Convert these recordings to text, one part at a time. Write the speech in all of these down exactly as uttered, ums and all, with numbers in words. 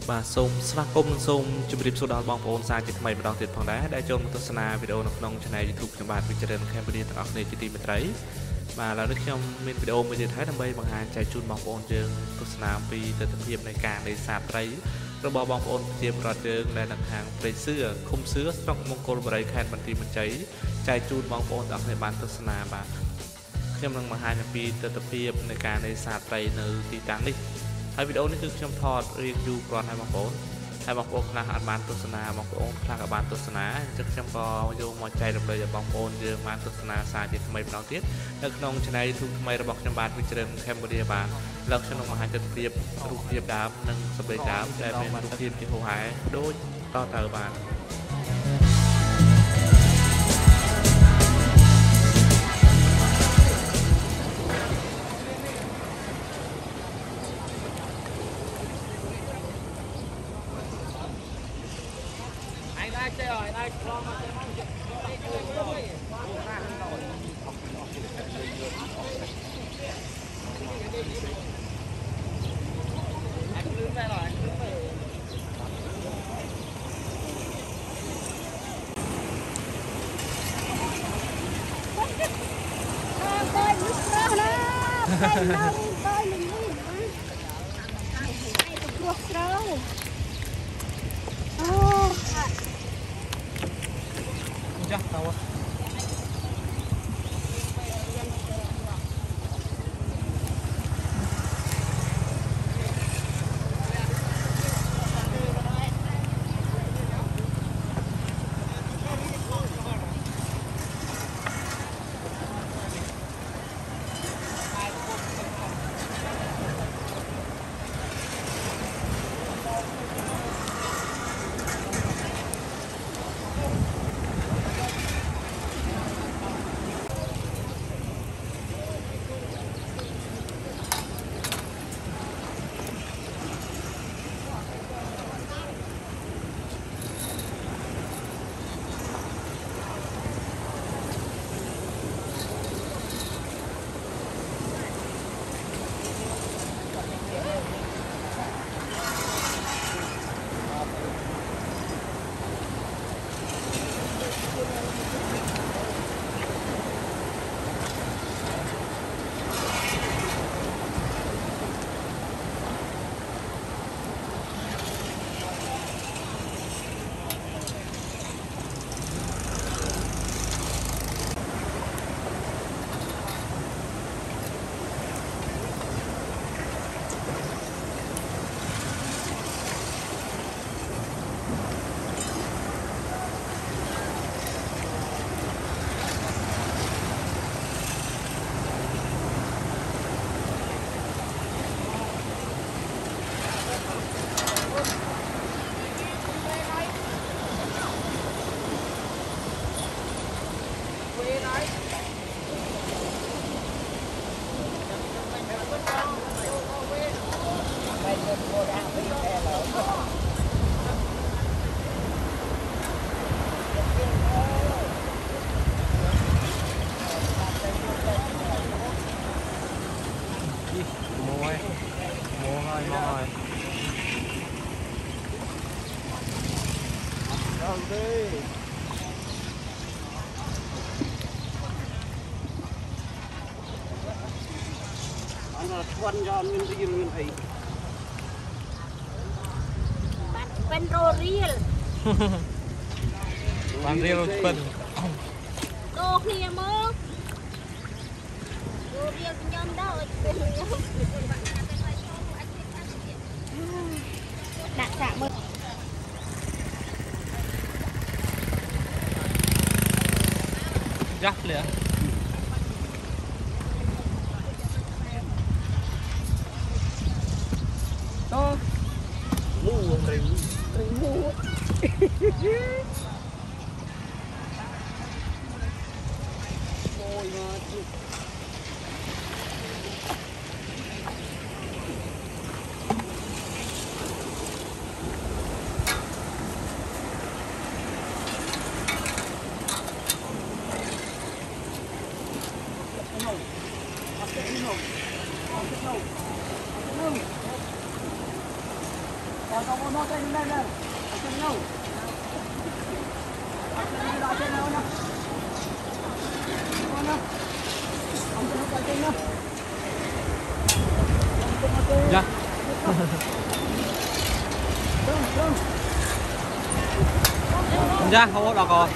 bà sông sva công sông chụp điệp số đo bong bóng xa chỉ mày mà đo tiền phòng đá đã cho một tô sana video nông nông cho này youtube cho bạn video trên Cambodia tặng này chỉ tìm thấy mà là nước trong bên video mới thấy đam mê bằng hai chạy chun bong bóng trường tô sana vì từ thực hiện này càng để sạt thấy rồi bong bóng tiêm rọt trường là nặng hàng về xưa không xưa trong mông cô vào đây khen bản tin mình cháy chạy chun bong bóng tặng này bán tô sana bà khi mà hai nhà phi từ thực hiện này càng để sạt thấy nơi tí táng đi hai video nàyคือខ្ញុំថតរៀងយូរគ្រាន់ហើយបងប្អូនហើយបងប្អូនខ្លះអាចបានទស្សនាបងប្អូនខ្លះក៏បានទស្សនាអញ្ចឹងខ្ញុំក៏យកមកចែករំលែកឲ្យបងប្អូនយើងបានទស្សនាសារជាថ្មីម្ដងទៀតនៅក្នុង channel YouTube ថ្មីរបស់ខ្ញុំបាទវិជ្ជរឿង Cambodia បាទលើកខ្ញុំនឹងបង្ហាញទស្សនវិជ្ជារូបភាពដើមនិងសម្លេងដើមដែលមានរូបភាពជាហូរហែដូចតទៅបាទวันย้อนเงินไปยืมเงินไอ้เป็นโรเรียลวันเรียลเป็นโตเคลียร์มั้งโรเรียลย้อนได้เป็นย้อนดักจับมือยักษ์เลย ra không có còn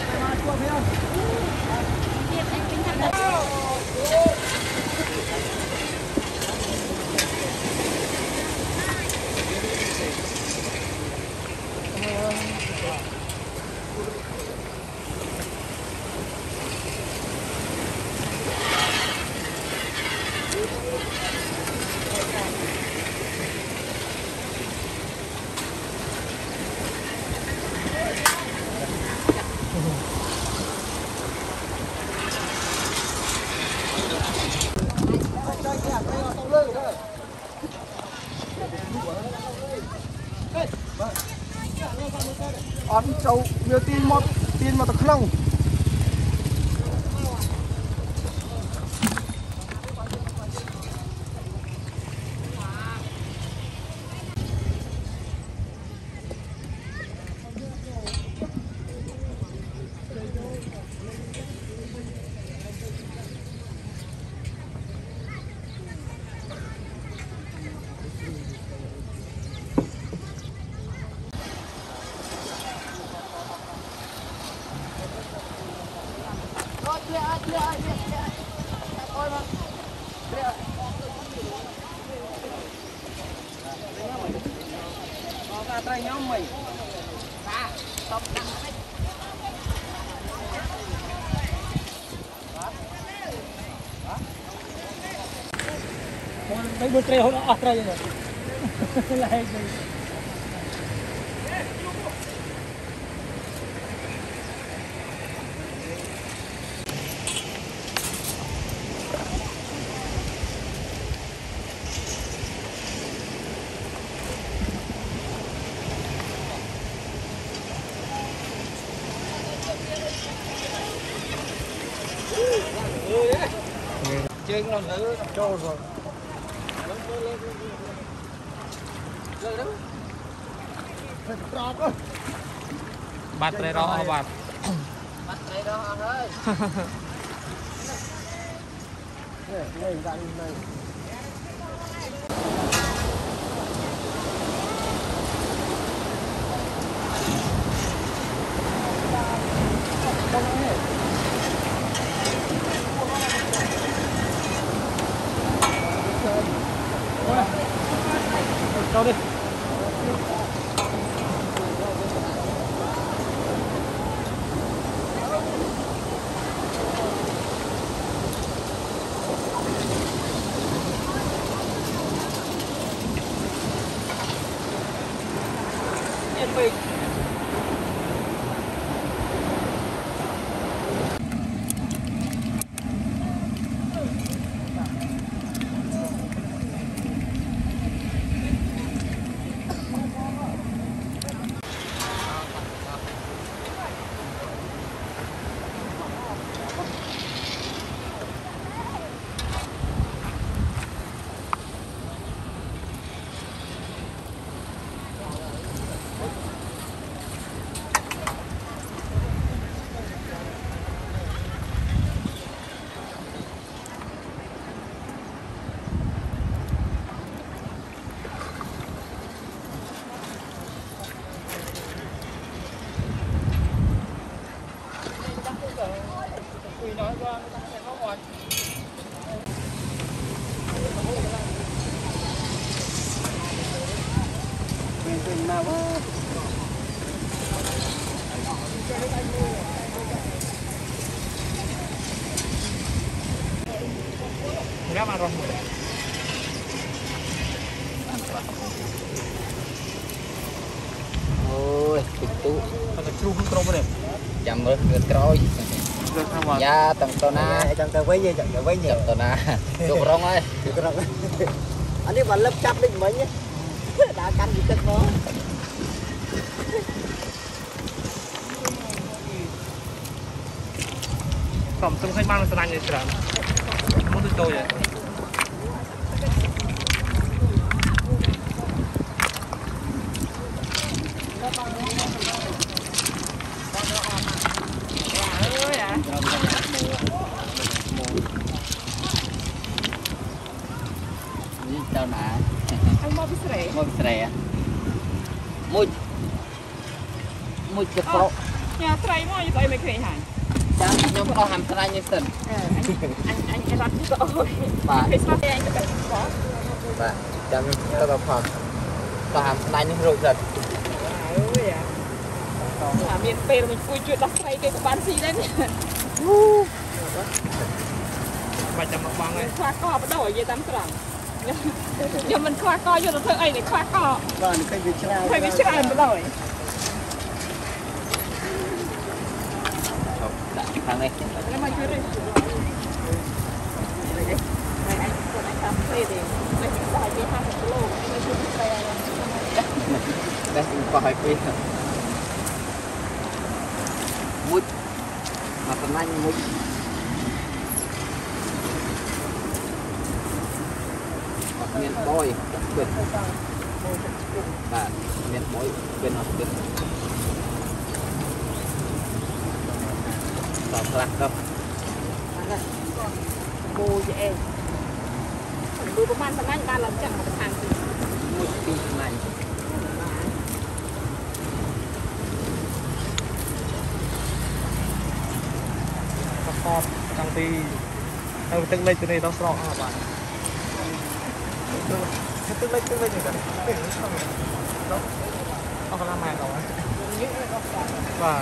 ăn trâu nhiều tin một tin một tập không tay nhóm mình ba tập nặng mấy bữa treo nó ọt ra rồi lại chơi nó nữ trâu rồi bát đây đó bát bát đây đó thôi này ra này Cho đi. Em mình nói qua người ta không ngoài quyền quyền nào quá nggak marah ôi itu pakai cukup terus deh jam berkeroi ya tầng tàu na tầng tàu với gì tầng tàu với nhiều tàu na chụp rong ơi chụp rong anh đi vào lớp chắp đi mấy nhé đã canh gì tất nó phẩm tung khách mang sang như thế nào muốn tôi chơi vậy tao nè anh mua bít mua bít mùi mùi chụp bộ nhà trai mà như vậy mấy cái này chẳng nhóm có hàm trai như tình anh anh anh bắt cho ôi bà cái sao anh có có bà chẳng cho bà phật có hàm trai như rồi thật ôi à là miền tây mình vui chuyện đắp tay cái bán gì đấy ba trăm một băng ấy khoa co bắt đầu ở dưới tắm sòng giờ mình khoa co vô nó thôi ấy để khoa co vâng cái việc chơi phải biết chơi bắt đầu thằng này cái mà chơi đi này anh còn anh tắm phê thì anh chỉ phải đi hai kilo anh mới chơi xe đây cũng phải phê mút mà tầm anh mút miền bôi bên và miền bôi bên học bên tỏ lạc đâu bù vậy bùประมาณ anh ba lần chẳng một hàng gì một tí này Họp trong thì theo từng lấy từ này tao sọ hả bạn từng lấy từng lấy như vậy đó nó có làm màn rồi và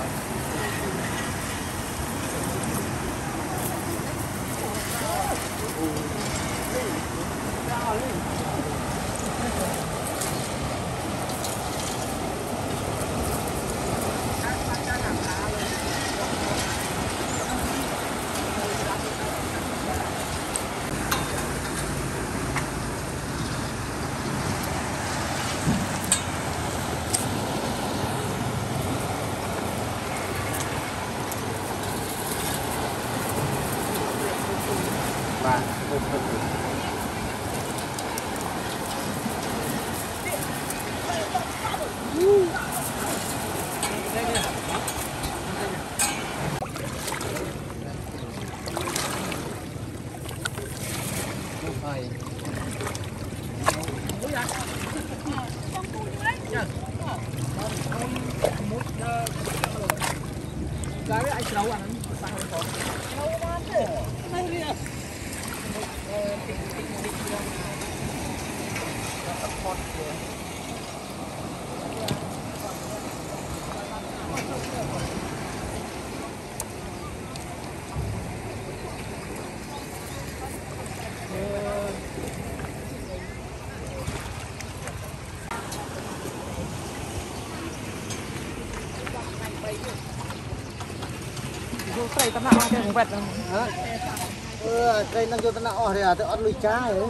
và một phần cái anh nấu ăn sao không có cây tao nặng cái vẹt hả ừ cây năng cho tao nặng thì à tao ăn lùi trái rồi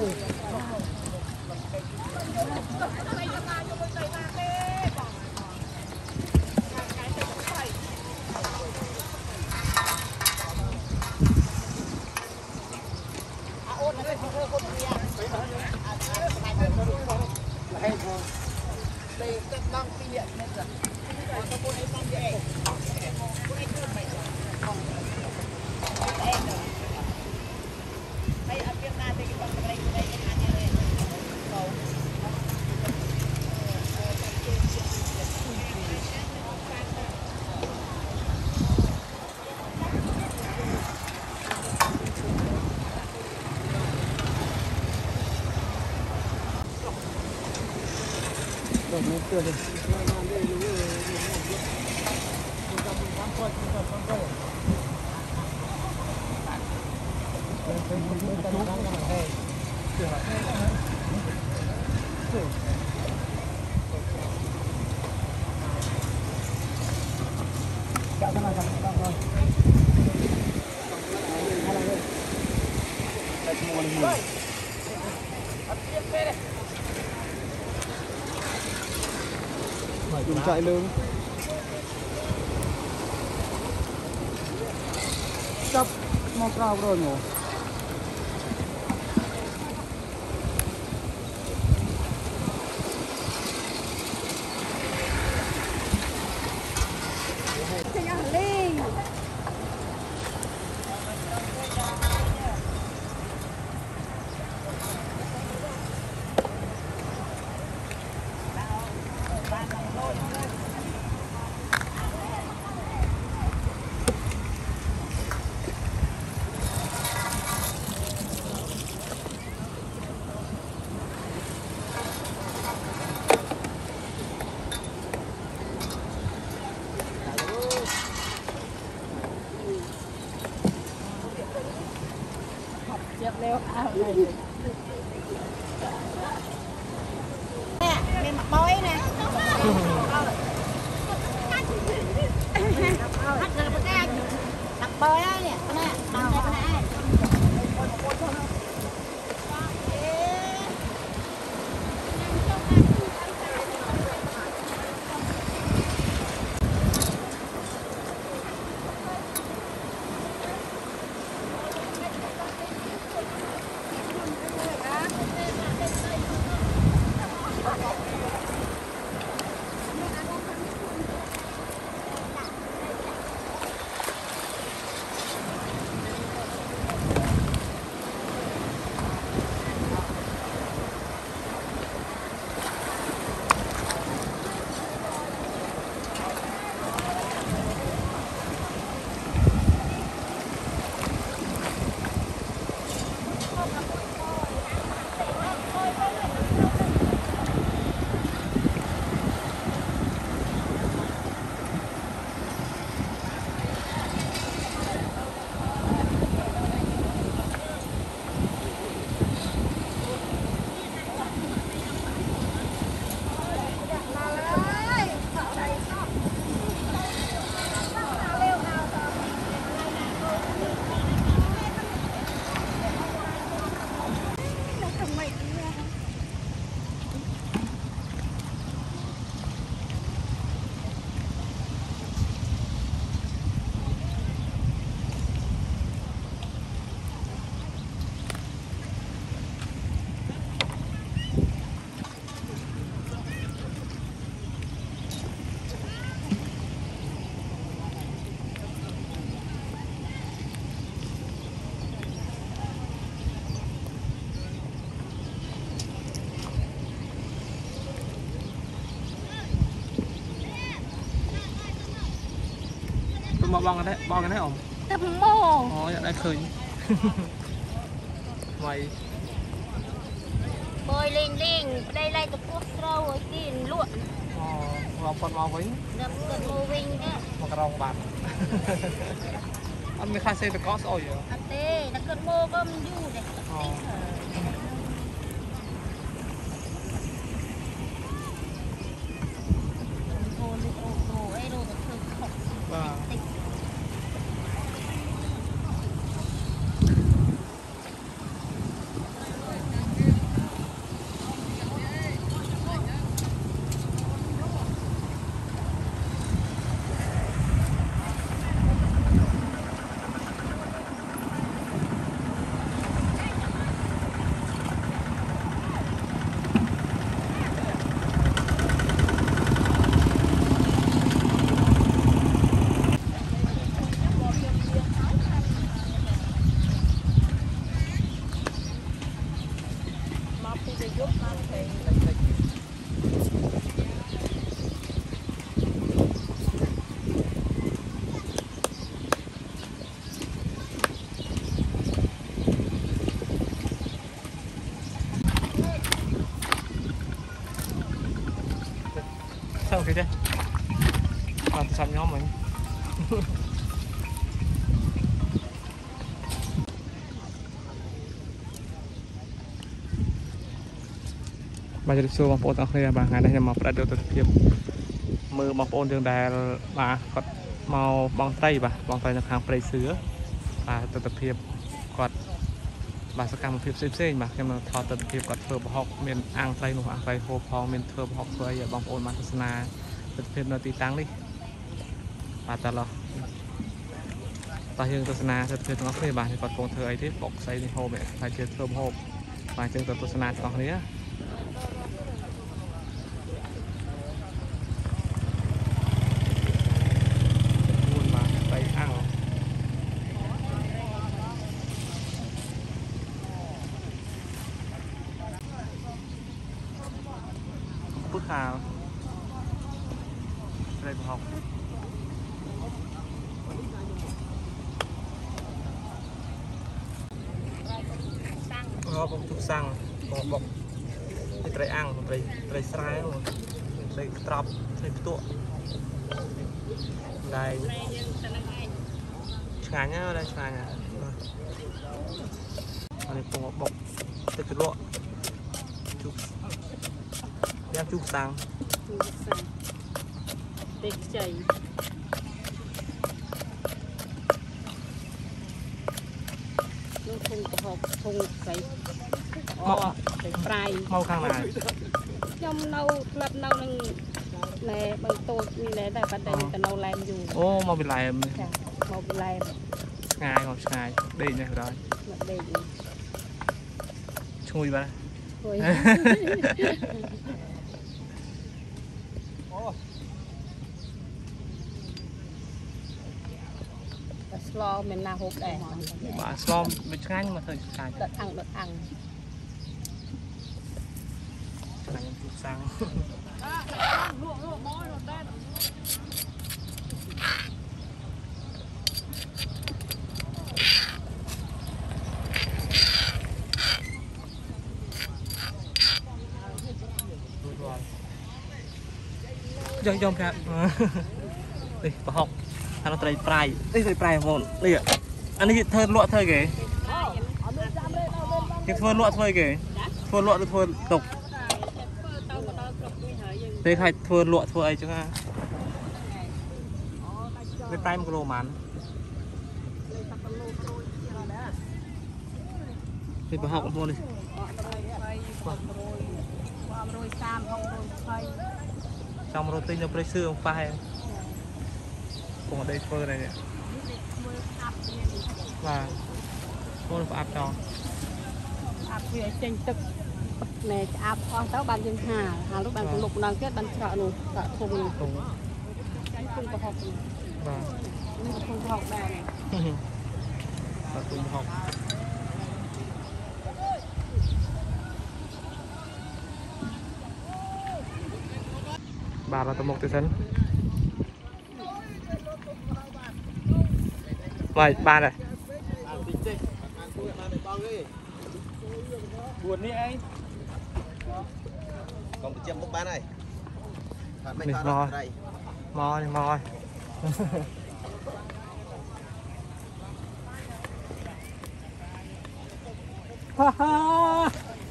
đây các băng phi điện nên là có bốn ấy băng điện Hãy subscribe cho kênh Ghiền Mì Gõ để không bỏ dùng chạy lưng chấp mong cao rồi nhổ leo ao này nè mình mặc bói nè đặt bói á nè nè đặt đây nè Mà bong cái đấy, bong cái đấy ổng. Tập mô. Ồ, dạ đây khơi. Mày. Bơi lên lên, đây lại tập quốc rau rồi tiền luộn. Ồ, vào phần màu vĩnh. Đập gần mô vinh đó. Mà cái rong bạc. Anh mới khai xe được có sôi rồi. Anh tê, nó cơn mô có mình du này. Ồ. Vâng. Sao kìa chứ? Làm xong nhóm mình. Bàจะช่วยบางคนเอาเคลียร์บางงานได้จะมาประเดี๋ยวตัวเทียบมือบางคนยังได้มาก็มาบางไตบ่ะบางไตในทางไปเสืออ่าตัวเทียบก็บางสกังเทียบเส้นๆบ่ะแค่มาทอตัวเทียบก็เทอร์บฮอกเมนอ่างไตหนูอ่างไตโฮพองเมนเทอร์บฮอกเพื่อบางคนมาทัศนาตัวเทียบนาตีตังดิป่าตลอดตาเฮงทัศนาตัวเทียบต้องเอาเคลียร์บ่ะที่ก็คงเธอไอ้ที่ปกไซในโฮแบบไทยเทียบเทอร์บฮอกมาเจอตัวทัศนาตรงนี้bước hào đây học nó cũng thuốc xăng bọc bọc cái trái ăn trái trái sái trái trọc trái tuột đây chả nhá đây chả nhá อันนี้ผมบอกจะกระโดดจุกย่างจุกสังเด็กใจลูกคงกระหอบคงใส่อ๋อใส่ปลายเมาข้างในยำเนาหลับเนาหนึ่งแหล่บางตัวมีแหล่แต่ประเด็นแต่เนาแหลมอยู่โอ้มาเป็นไรค่ะเมาเป็นไรง่ายของง่ายดีเนี่ยrồi หลับเด็กช่วยบ้างโอ้ยสโลว์เป็นนาฮุบแดง bà slom bị ngay nhưng mà thời gian ดดอังดดอัง là những chút sang chơi trong cả đi vào học anh nó tay prai đi tay prai một đi ạ anh ấy thơ lụa thơ kì cái thơ lụa thơ kì thơ lụa thơ tục thế khai thơ lụa thơ ấy chứ ha cái tay một lô màn đi vào học một đi trong rồi tinh nó phải xương phai cùng ở đây phơi này nè và phơi áp cho áp về trênទឹកnày áp con táo ban dân hà hà lúc ban lục đang kết ban chợ nụ cả thùng cùng thùng có học và thùng có học đây này và cùng học bà là tầm một tự thân mời ba này buồn đi anh còn một trăm bốc bán này mình mò mò đi mò ha ha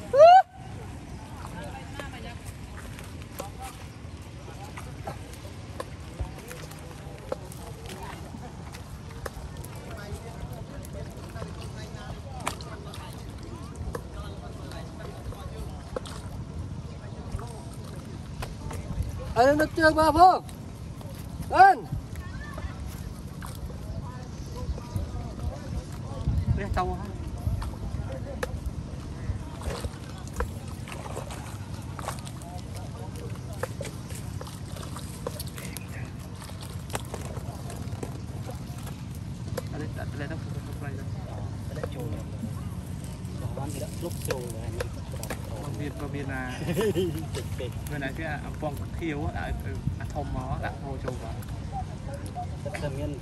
anh nó chưa ba phong anh biết tàu hả đây đây đây đâu không đây đâu đấy trôi rồi bán gì đó lúc trôi rồi con viên con viên là bên này cái phong khiêu á đã thông nó đã hô trâu vào tầm nhân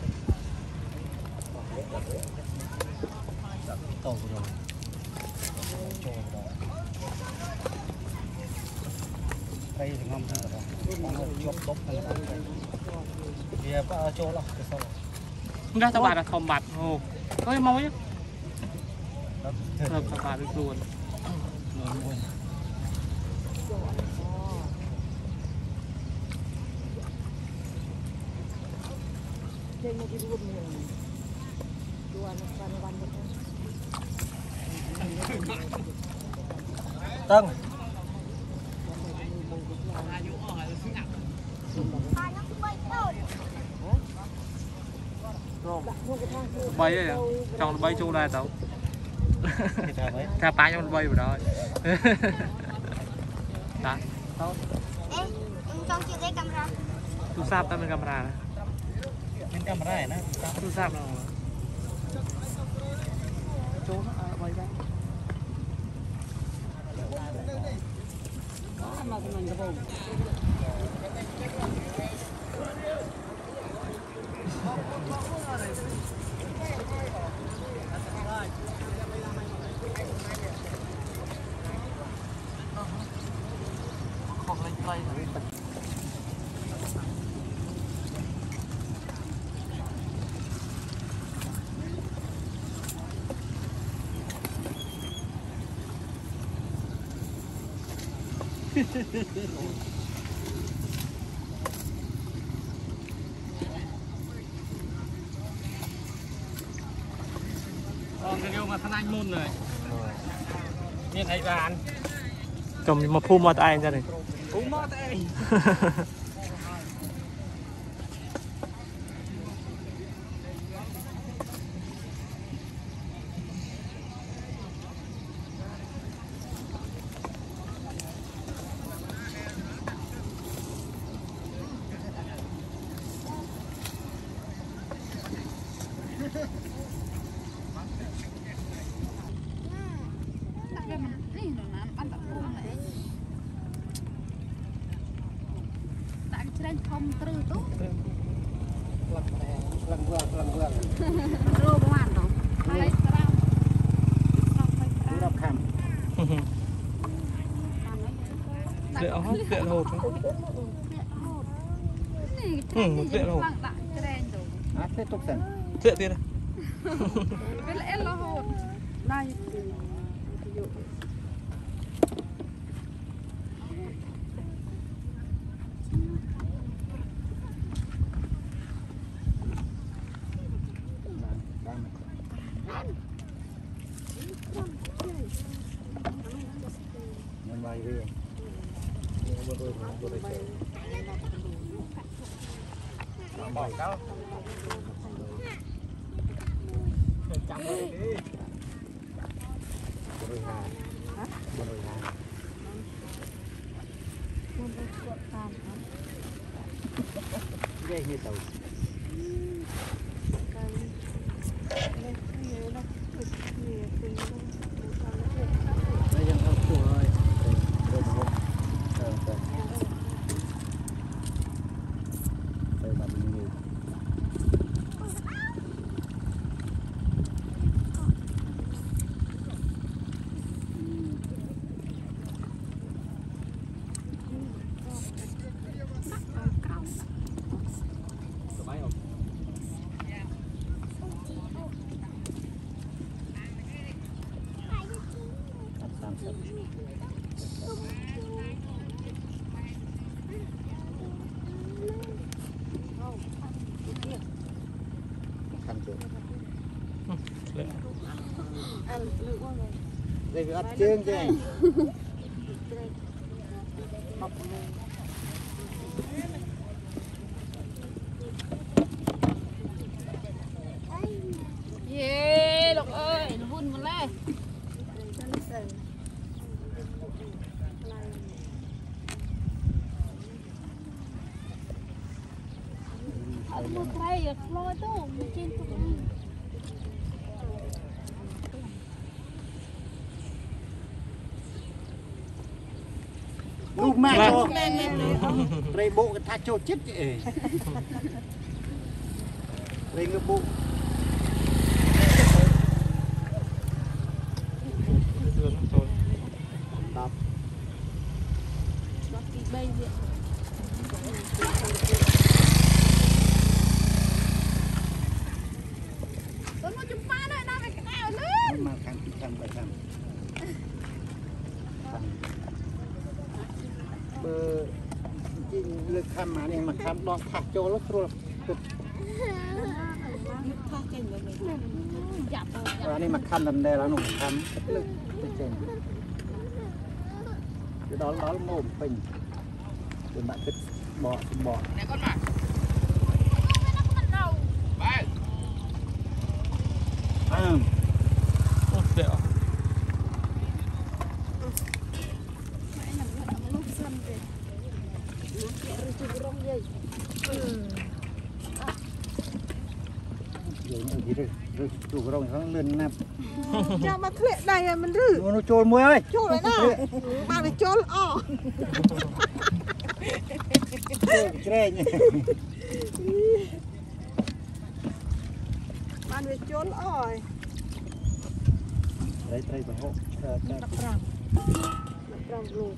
tổ rồi trôi rồi đây thì ngon rồi chốt bốc này bia có trôi lắm cái sau ra tao bà là thông bạch hồ có mau chứ thơm tao bà được luôn trên một cái ruộng này đùa nó quan quan Tân bay ấy à trong bay chung đây tao tha tay trong bay vào đó đó em trong chia tay camera tu sáp tao bên camera này bên camera này nó tu sáp nào chỗ nó bay ra mà mình cái bồn không lên play Còn cái điều mà thân anh môn rồi. Miền ấy bạn. Cầm mà phu mọt ai ra này. Phu mọt ai. Không từ tốt lần lần vừa lần vừa rồi bạn đó lấy ra đọc khám Dễ hốt, dễ hột. Ừ, một dễ hột. à tiếp tục dần Dễទៀត. cái lẽ là hột đây bài riêng bỏ cao chậm đi rồi hà rồi hà ghê như tàu đây dân học chùa ơi đây là một ờ ờ đây là mình nhiều đây bị ắt chương chứ yeah lộc ơi nó vun một lê một cây lôi tô trên tụi lúc mai cho đây bộ cái thác cho chết vậy đây ngư bộ đọc bây giờ tôi nói chúng ta đây nào cái nào lên mà thằng thằng bảy thằng bơ lực khăm mà này mà khăm đo thác cho nó rồiอันนี้มาคันดันเดแล้วหนุ่มคันลึกเจ๋งจะดอลดอลโม่ปิ่งเป็นแบบเป็นบ่อเป็นบ่อเนี่ยก้อนมาไปอ่า Dễ hả? Rồi chủ rồng nó lên nằm. Cha mà thuệ đây mình rử. Nó trôi muối ơi. Trôi đấy nào. Bạn phải trôi ọ. Trôi nhỉ. Bạn phải trôi ọ. Đấy đây phải hộ. Đập rằm. Đập rằm luôn.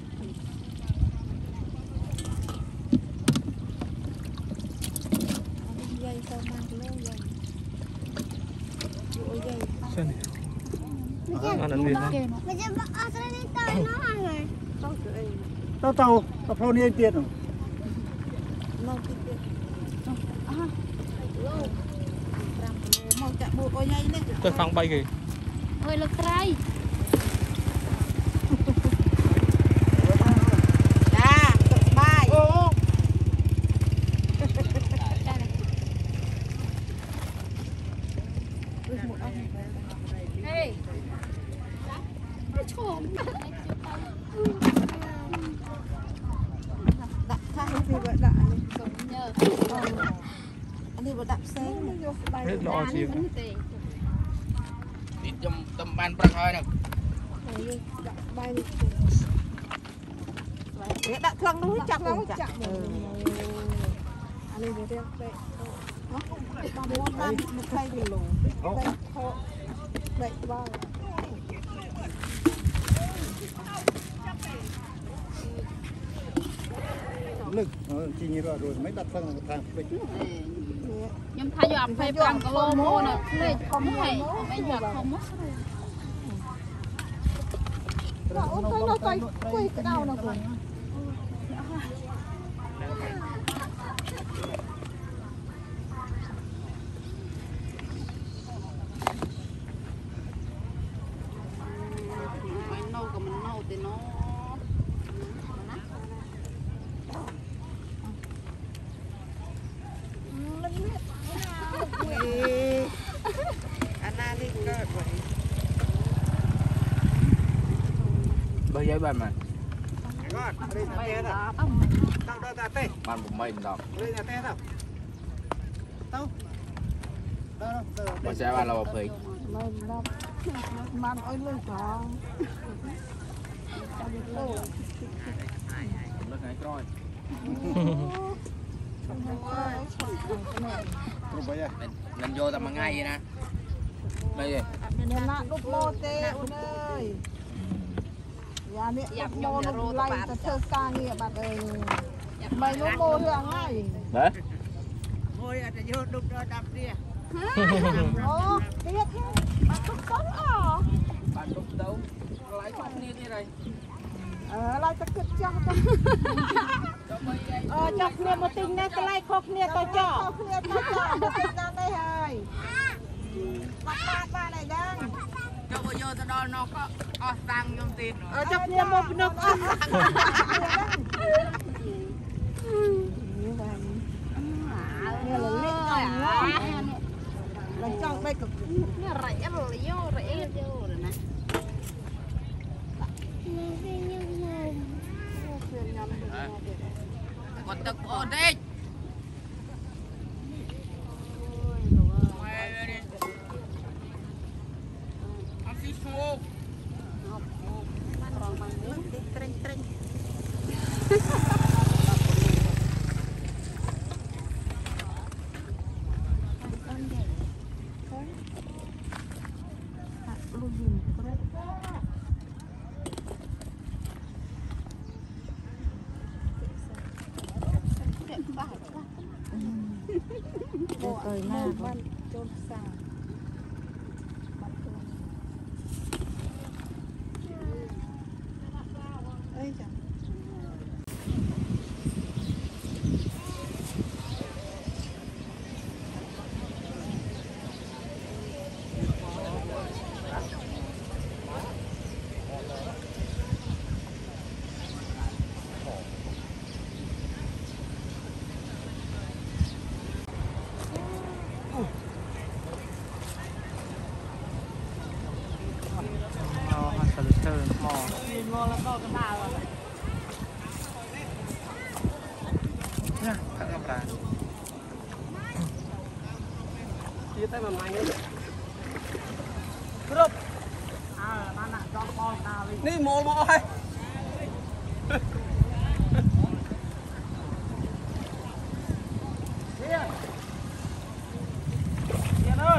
Dây sao mang lâu dây. Xem này. Ăn ăn liền. Bây giờ bác ở đây tới nó rồi. Không sửa tao tao tao phô niên tiền rồi tôi phăng bay kì ơi lực trai à bài ê chồm đặt thay thì vậy đặt nhờ anh đi vào đạp xe rất lo chiếc đi trong tâm ban bạc hơi nè bay đặt thương nó chặt nó chặt anh đi về đây nó không ba bốn năm một cây thì lù đây họ đậy ba lực chỉ như rồi mấy đặt phân thang nhưng thay cho ẩm thay bằng cái lô mô nè lên không hay bây giờ không mất nó tay nó tay quay cái đầu nó rồi mình nâu còn mình nâu thì nó anh đi cơ bây giờ bạn mà bay đó bạn cũng mấy đọc mà xe bạn là một phí man ơi lưng chó lúc này coi nên vô tầm ngày vậy nè đây gì nên nãy lúc mô tê ôn ơi dạ nè lúc mô lúc lay ta thơ xa nghe bạn ơi mày lúc mô thường ngay đấy ngồi ở đây vô đục rồi đập đi ô biết thế bạn không sống à bạn đục đâu lái không đi đi đây ờ lại ta cực cho ờ cho kia một tình nè cái lại khóc kia tao cho kia tao cho một tình đang đây hơi bắt bắt ba này đang cho bây giờ tao đo nó có o tăng nhom tiền ờ cho kia một nó có nghe là lít rồi là trong đây cực nó rẻ rồi vô rẻ vô rồi nè còn tập ổn định ăn xí xô trinh trinh rồi nè ban chôn xa đây chẳng ngon lắm đâu cái bà rồi nha thằng gặp ra chia tay mà mày nữa Cướp à bạn nãy cho con tao đi đi mồ mồ hay Yên ơi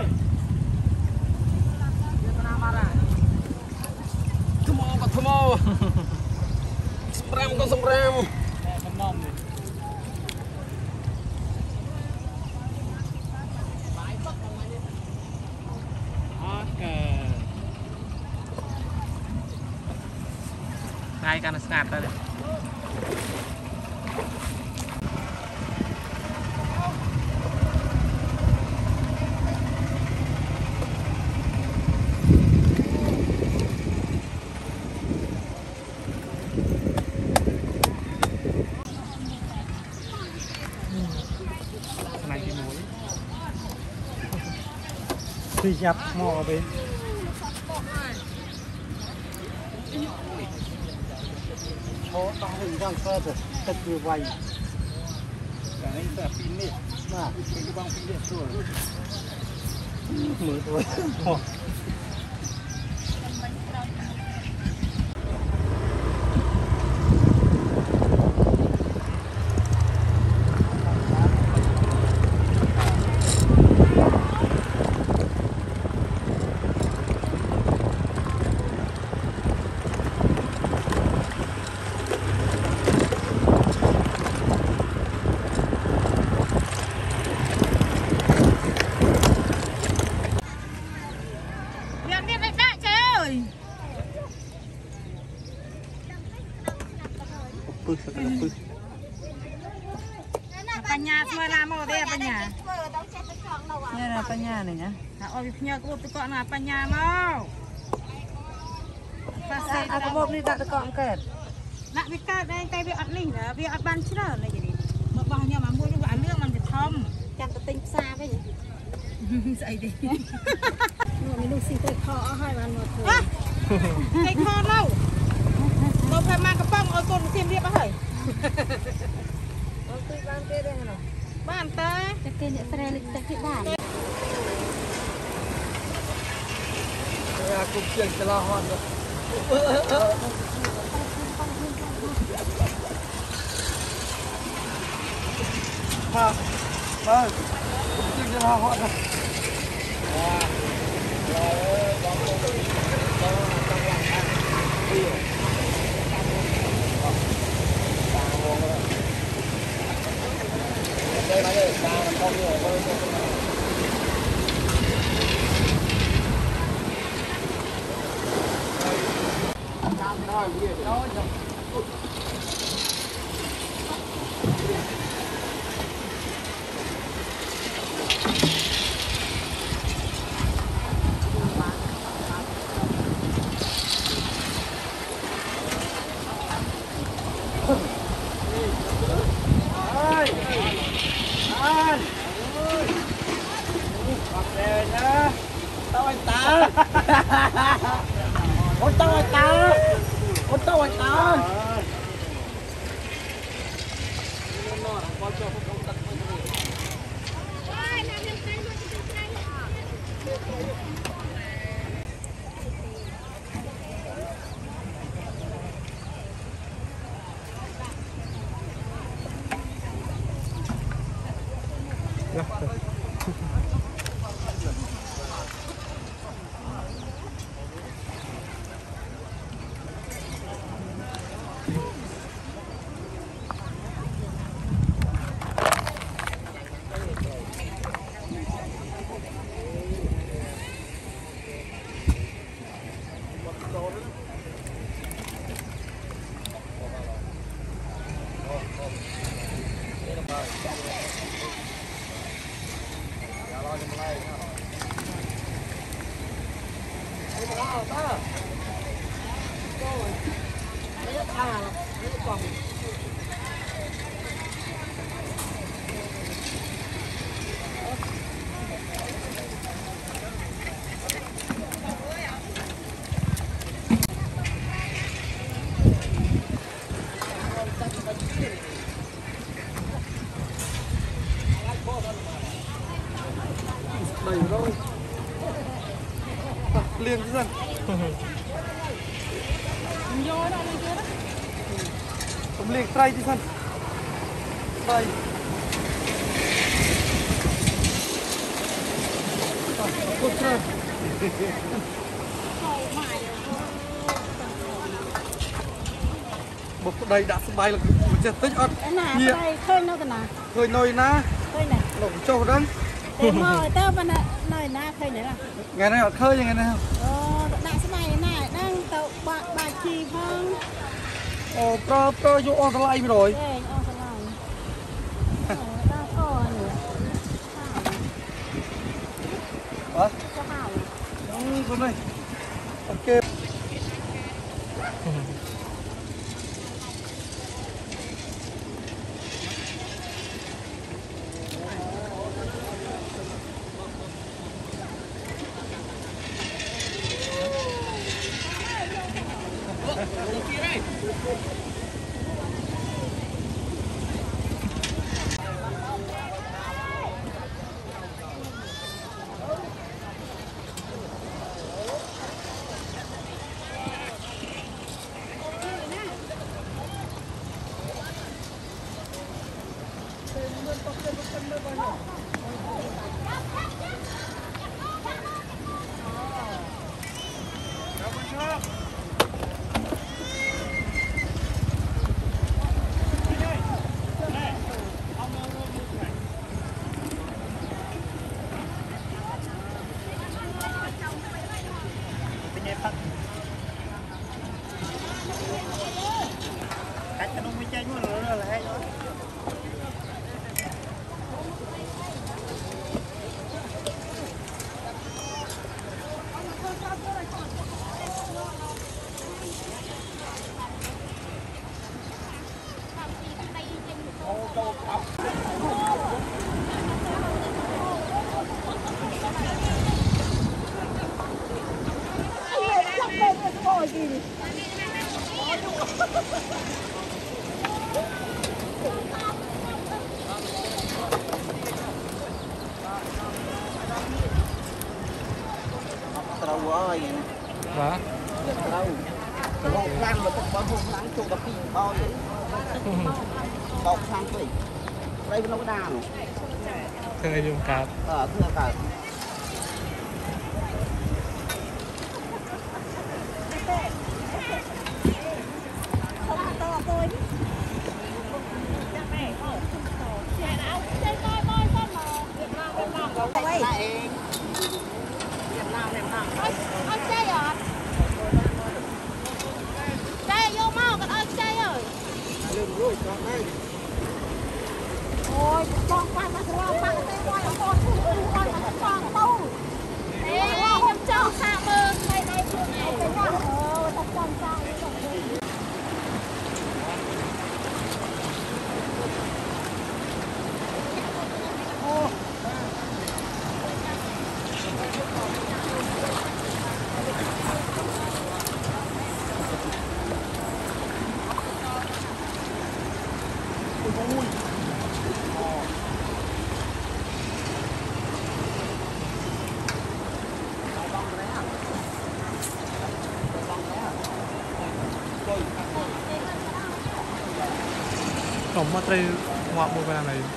Yên nào mà ra Come on, but come on. Sprem con sprem. Come on đi ngay càng sạt ra đấy Thì dập mò bên chỗ tao hình răng cơ rồi tất vừa vay cái này là pin nè mà cái băng pin điện rồi mở thôi Banya semua lama dia banya. Ni ada banya ni ya. Nak oi punya aku tekok nak banya mau. Pasal aku mau ni tak tekok angkat. Nak vikat dai kai vi at ni dah, vi at banច្រើននេះនេះមកបោះញ៉ាំអាមួយនោះវាអាលឿងมันจะធំចាំទៅទិញផ្សារវិញស្អីទេមាននោះស៊ីទៅខអស់ហើយបានមកធ្វើឯខនៅទៅផែមកកំប៉ុងឲ្យកូនសៀមរៀបអស់ហើយអត់ទីបានទេទេណាបានតាតែគេអ្នកស្រែលិចទឹកគេបានaku pian celahon ha ba pian celahon wah rồi con con con con làm ăn đi đây mà đây ta con nhiều hơn Ôi tao ơi tao Ôi tao ơi tao đầy rồi liền cái dânผมเรียกไตรที่ท่านไตรกดเชิญบอกđầy đãสบายแล้วมันจะติดอัดเนี่ยเคยน้อยกันนะเคยน้อยนะเคยไหนหลงโจ้ดังเต็มหม้อเต้ามันน่ะน้อยนะเคยไหนล่ะไงนะเคยยังไงนะโอ้đãสบายน่ะนั่งเต้าบะบะชีห้องโอ้ปลาปลาอยู่ออนไลน์ไปเลยเออออนไลน์แล้วก็เนี่ยวะก็ห่าวอืมคนนี้โอเค trâu ơi Hả? trâu một lần mà tôi hôn lắng chung cà phê bao vậy bọc sang vậy đây nó có đà luôn Thương ai dùng cạp ờ thương cạp ôi con qua mà con bằng tay qua là con con con là con đâu ê nhắm cho xa mơ đây đây phương này cái nào ờ thật con sao Tổng mà trời ngoạc một vàng này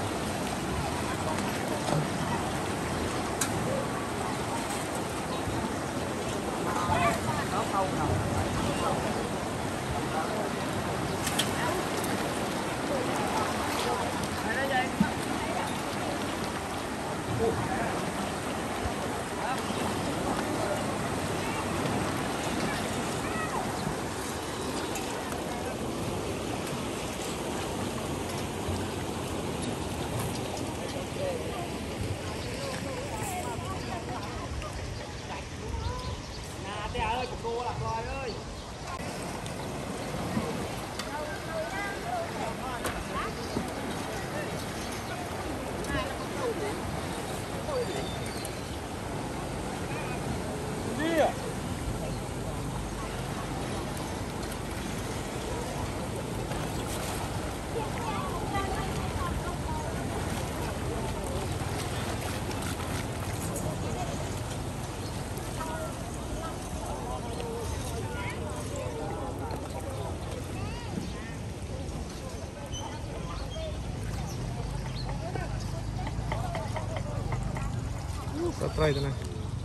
Sắp trời thế này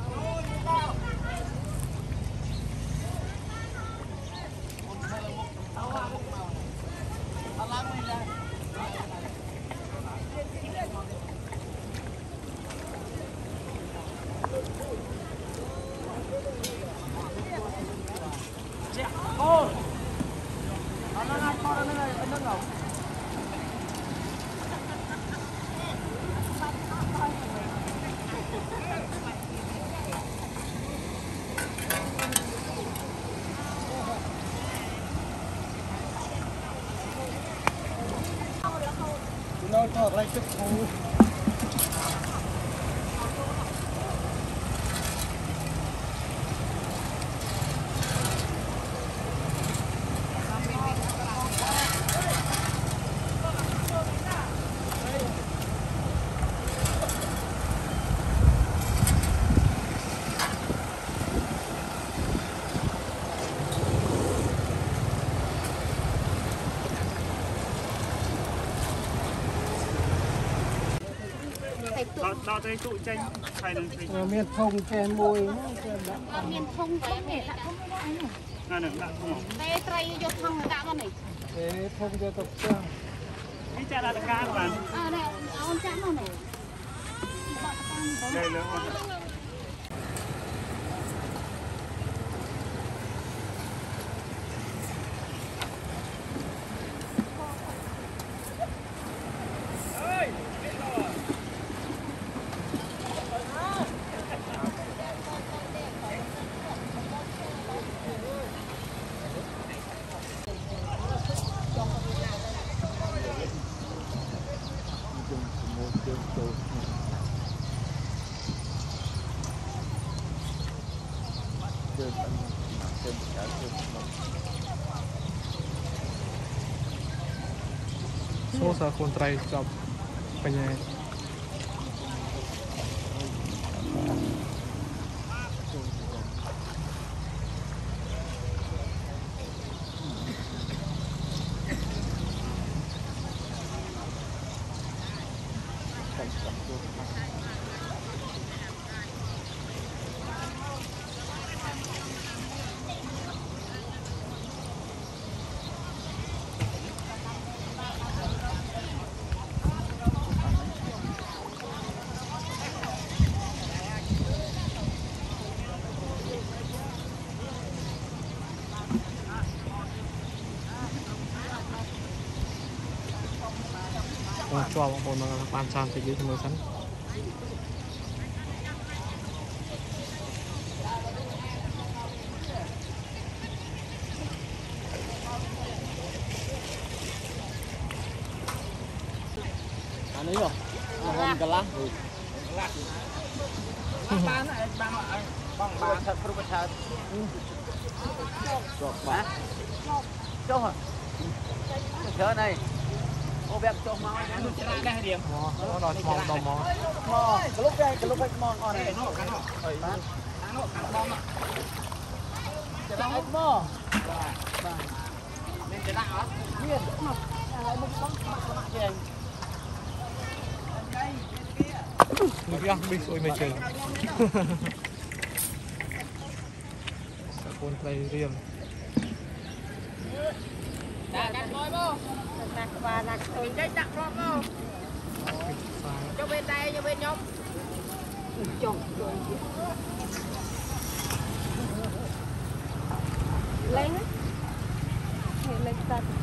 nó thở lại sức thú Đo tới tụi tranh hay là gì? miền thông kè mùi miền thông vậy mẹ đã không có anh này Là được đặt không? đây trai vô thông đã con này thế thông cho tập trang Cái cha là ca các bạn à này ông chán đâu này Đây là số sa khuôn trai chọc bên nhà cho bọn hồn mà ban san thì dưới thằng sẵn anh ấy rồi hồn cả lá bán này bán bằng bán thật không có thật rồi bán cho hả chờ này ô bẹp cho máu nó chỉ là cái điểm nó đòi mò đòi mò mò cái lúc đây cái lúc đây mò ngon này nó cái nó ở bán nó cái bom à cái đó mò nên cái đạo á miền lại một con mặt mặt kìa người kia bị sôi mày chừng sao con play riêng đã đặt thôi bố đặt và đặt mình đây đặt rồi bố cho bên đây cho bên nhóm chồng lên á lên lên